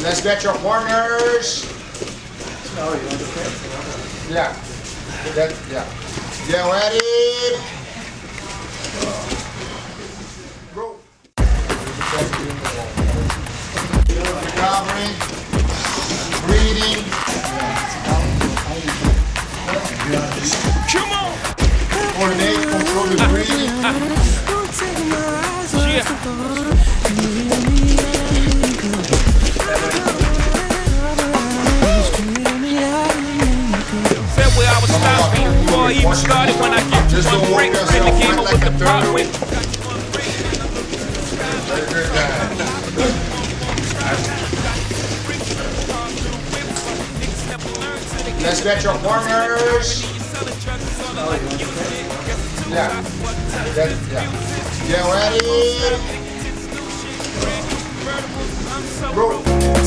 Let's get your partners. Yeah. Yeah. Get ready. Go. Recovering. Breathing. Come on. Coordinate, control the breathing. Said where I was stopping before I even started. When I get to one break, in the game with the pop with. Let's get your partners. Yeah. Get ready. Go.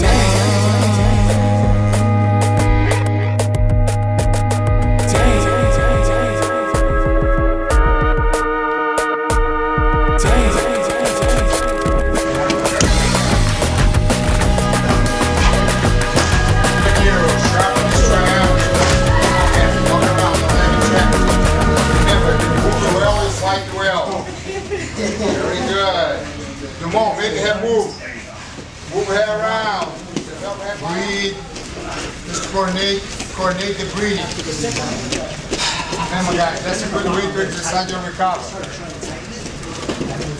Very good. Come on, make the head move. Move the head around. Breathe. Just coordinate the breathing. Come on, guys. That's a good way to exercise your recovery.